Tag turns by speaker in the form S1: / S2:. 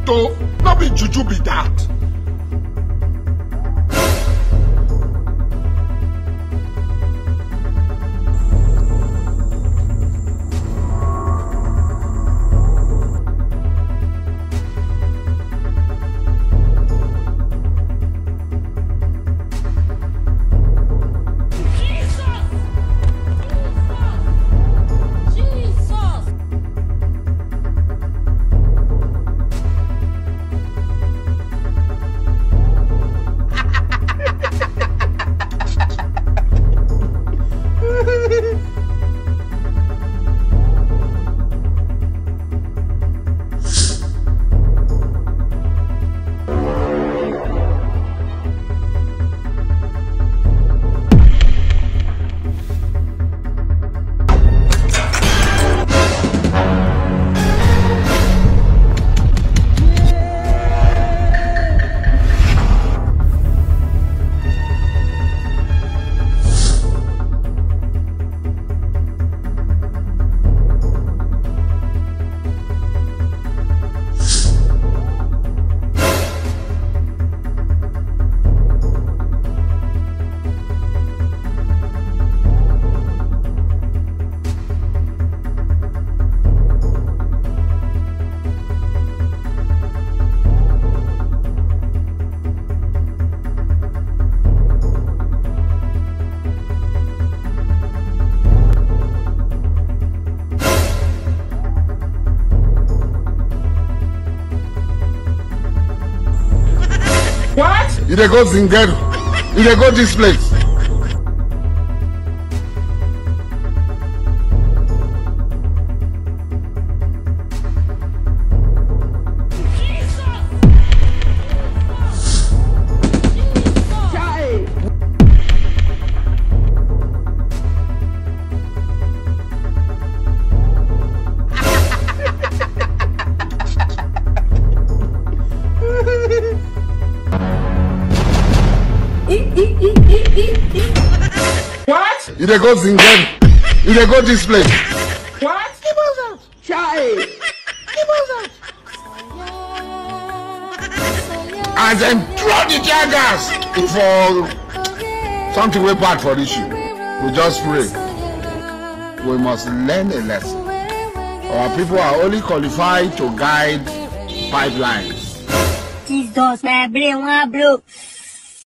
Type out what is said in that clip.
S1: to not be juju be that.
S2: What?
S1: You dey go Zingero. You dey go this place.
S2: What?
S1: You dey go Zingero. You dey go this place.
S2: What?
S3: Keep us out.
S2: Chai.
S3: Keep us out.
S1: And then throw the tear gas for something way bad for this issue. We just pray. We must learn a lesson. Our people are only qualified to guide pipelines.
S3: Jesus, my brain, one blow.